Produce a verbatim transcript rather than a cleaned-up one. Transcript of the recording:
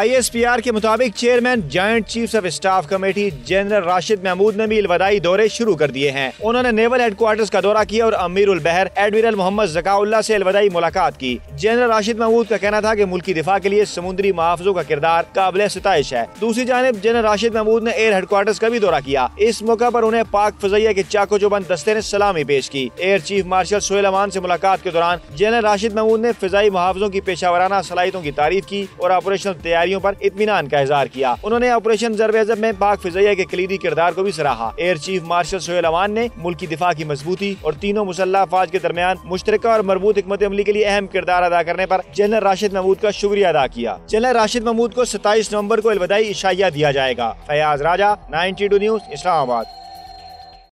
I S P R के मुताबिक chairman joint chiefs of staff committee general Rashid Mahmood ने भी इलवदाई दौरे शुरू कर दिए हैं। उन्होंने नेवल हेडक्वार्टर्स का दौरा किया और अमीरुल बहर एडमिरल मोहम्मद ज़काउल्लाह से इलवदाई मुलाकात की। जनरल राशिद महमूद का कहना था कि मुल्की दिफा के लिए समुद्री मुहाफ़िज़ों का किरदार काबिल सिताइश है। दूसरी जानिब जनरल राशिद महमूद ने एयर हेडक्वार्टर्स का भी दौरा किया। इस मौका पर उन्हें पाक फज़ैया के चाको चौबंद दस्ते ने सलामी पेश की। Air chief marshal Sohail Aman से मुलाकात के दौरान जनरल राशिद महमूद ने फिजाई मुहाफ़िज़ों की पेशावराना सलाहियतों की तारीफ की और ऑपरेशनल तैयारियों पर इत्मीनान का इज़हार किया। उन्होंने ऑपरेशन ज़र्ब-ए-ज़ब में पाक फिज़ैया के कलीदी किरदार को भी सराहा। Air chief marshal Sohail Aman ने मुल्की दिफा की मजबूती और तीनों मुसल्लह अफवाज के दरमियान मुश्तरका और मरबूत हिकमत अमली के लिए अहम किरदार अदा करने पर जनरल राशिद महमूद का शुक्रिया अदा किया। जनरल राशिद महमूद को सत्ताईस नवंबर को इलवदाई इशाइया दिया जाएगा। Fayaz Raja, ninety two news, Islamabad.